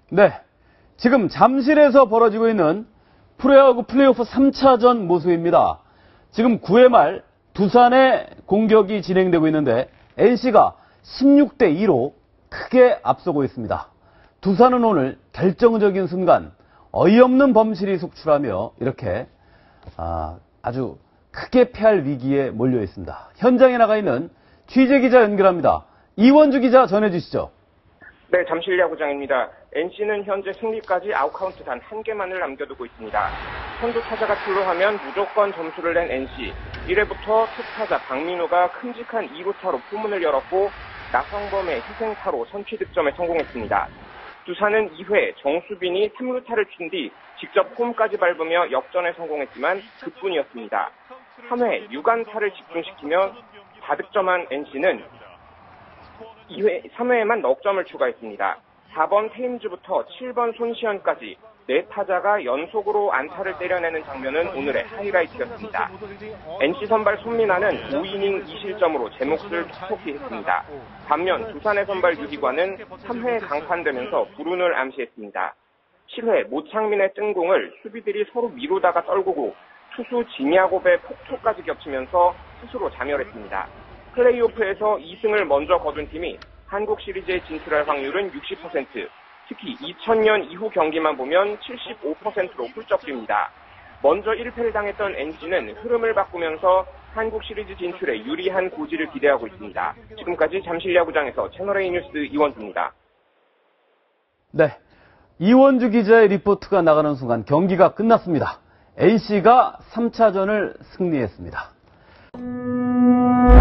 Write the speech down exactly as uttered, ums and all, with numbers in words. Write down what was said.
네, 지금 잠실에서 벌어지고 있는 프로야구 플레이오프 삼 차전 모습입니다. 지금 구 회 말 두산의 공격이 진행되고 있는데 엔씨가 십육 대 이로 크게 앞서고 있습니다. 두산은 오늘 결정적인 순간 어이없는 범실이 속출하며 이렇게 아, 아주 크게 패할 위기에 몰려 있습니다. 현장에 나가 있는 취재기자 연결합니다. 이원주 기자 전해주시죠. 네, 잠실 야구장입니다. 엔씨는 현재 승리까지 아웃카운트 단 한 개만을 남겨두고 있습니다. 선두 타자가 출루하면 무조건 점수를 낸 엔씨. 일 회부터 투타자 박민우가 큼직한 이 루타로 포문을 열었고 나성범의 희생타로 선취 득점에 성공했습니다. 두산은 이 회 정수빈이 삼 루타를 친 뒤 직접 홈까지 밟으며 역전에 성공했지만 그뿐이었습니다. 삼 회 유간타를 집중시키며 다득점한 엔씨는 이 회, 삼 회에만 넉 점을 추가했습니다. 사 번 테임즈부터 칠 번 손시현까지 네 타자가 연속으로 안타를 때려내는 장면은 오늘의 하이라이트였습니다. 엔씨 선발 손민아는 오 이닝 이 실점으로 제 몫을 톡톡히 했습니다. 반면 두산의 선발 유희관은 삼 회에 강판되면서 불운을 암시했습니다. 칠 회 모창민의 뜬공을 수비들이 서로 미루다가 떨구고 투수 진야곱의 폭투까지 겹치면서 스스로 자멸했습니다. 플레이오프에서 이 승을 먼저 거둔 팀이 한국 시리즈에 진출할 확률은 육십 퍼센트, 특히 이천 년 이후 경기만 보면 칠십오 퍼센트로 훌쩍 뜁니다. 먼저 일 패를 당했던 엔씨는 흐름을 바꾸면서 한국 시리즈 진출에 유리한 고지를 기대하고 있습니다. 지금까지 잠실 야구장에서 채널A 뉴스 이원주입니다. 네, 이원주 기자의 리포트가 나가는 순간 경기가 끝났습니다. 엔씨가 삼 차전을 승리했습니다.